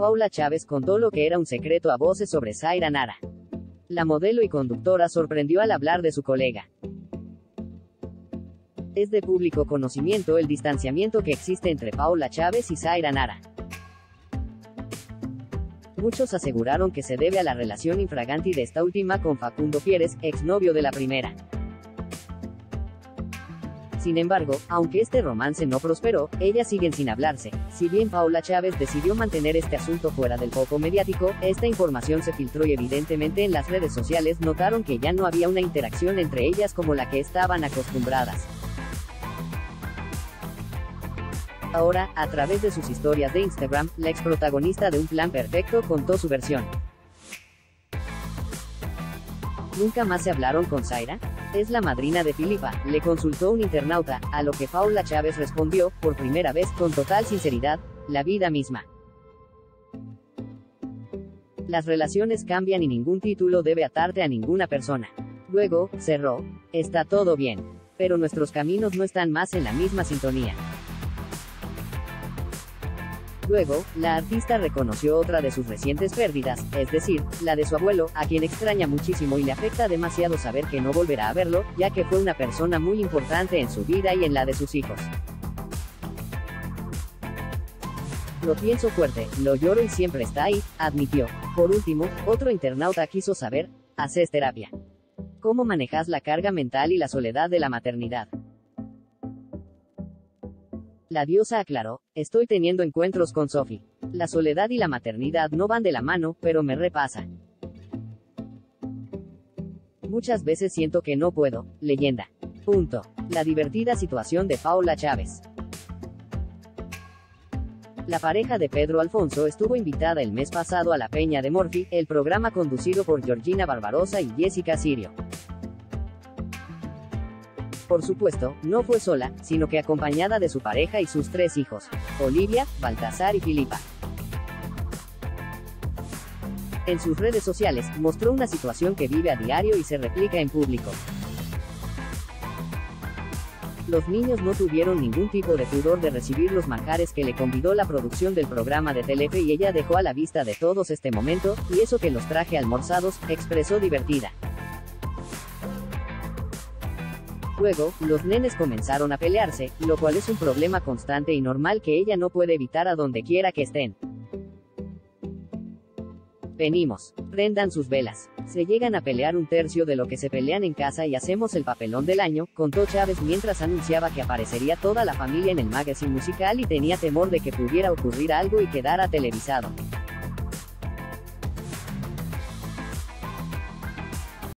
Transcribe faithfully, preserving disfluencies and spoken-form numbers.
Paula Chávez contó lo que era un secreto a voces sobre Zaira Nara. La modelo y conductora sorprendió al hablar de su colega. Es de público conocimiento el distanciamiento que existe entre Paula Chávez y Zaira Nara. Muchos aseguraron que se debe a la relación infraganti de esta última con Facundo Pieres, exnovio de la primera. Sin embargo, aunque este romance no prosperó, ellas siguen sin hablarse. Si bien Paula Chávez decidió mantener este asunto fuera del foco mediático, esta información se filtró y evidentemente en las redes sociales notaron que ya no había una interacción entre ellas como la que estaban acostumbradas. Ahora, a través de sus historias de Instagram, la exprotagonista de Un Plan Perfecto contó su versión. ¿Nunca más se hablaron con Zaira? Es la madrina de Filipa, le consultó un internauta, a lo que Paula Chávez respondió, por primera vez, con total sinceridad, la vida misma. Las relaciones cambian y ningún título debe atarte a ninguna persona. Luego, cerró, está todo bien. Pero nuestros caminos no están más en la misma sintonía. Luego, la artista reconoció otra de sus recientes pérdidas, es decir, la de su abuelo, a quien extraña muchísimo y le afecta demasiado saber que no volverá a verlo, ya que fue una persona muy importante en su vida y en la de sus hijos. Lo pienso fuerte, lo lloro y siempre está ahí, admitió. Por último, otro internauta quiso saber, ¿haces terapia? ¿Cómo manejas la carga mental y la soledad de la maternidad? La diosa aclaró, estoy teniendo encuentros con Sophie. La soledad y la maternidad no van de la mano, pero me repasa. Muchas veces siento que no puedo. Leyenda. Punto. La divertida situación de Paula Chávez. La pareja de Pedro Alfonso estuvo invitada el mes pasado a la Peña de Morphy, el programa conducido por Georgina Barbarosa y Jessica Sirio. Por supuesto, no fue sola, sino que acompañada de su pareja y sus tres hijos, Olivia, Baltasar y Filipa. En sus redes sociales, mostró una situación que vive a diario y se replica en público. Los niños no tuvieron ningún tipo de pudor de recibir los manjares que le convidó la producción del programa de Telefe y ella dejó a la vista de todos este momento, y eso que los traje almorzados, expresó divertida. Luego, los nenes comenzaron a pelearse, lo cual es un problema constante y normal que ella no puede evitar a donde quiera que estén. Venimos, prendan sus velas. Se llegan a pelear un tercio de lo que se pelean en casa y hacemos el papelón del año, contó Chávez mientras anunciaba que aparecería toda la familia en el magazine musical y tenía temor de que pudiera ocurrir algo y quedara televisado.